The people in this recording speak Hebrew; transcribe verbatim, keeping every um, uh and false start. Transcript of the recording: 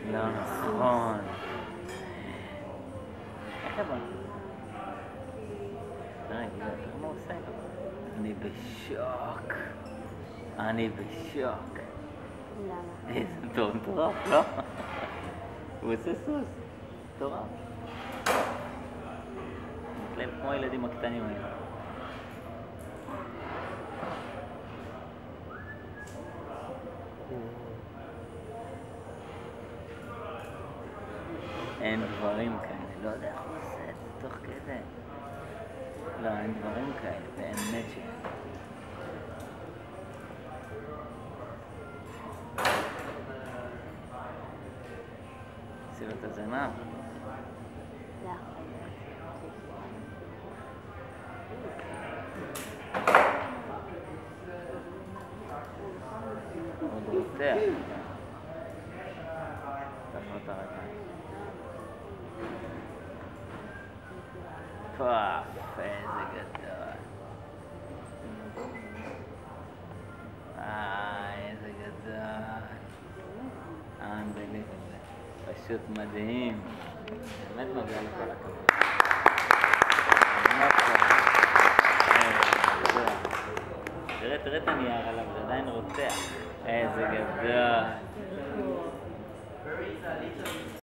לא נכון. איך הבא? רגע, תראה מה הוא עושה? אני בשוק. אני בשוק. למה? איזה טוב מטורף, לא? הוא עושה סוס. מטורף. מתלהב כמו הילדים הקטנים האלה. אין דברים כאלה, לא יודע איך הוא עושה את זה תוך כדי. לא, אין דברים כאלה, באמת ש... עשי לו את הזנב. לא. עוד רותח. תפנו את הרגליים. פאף, איזה גדול. אה, איזה גדול. Unbelievable. פשוט מדהים. באמת מגיע לכל הכבוד. תראה, תראה את הנייר עליו, זה עדיין רותח. איזה גדול.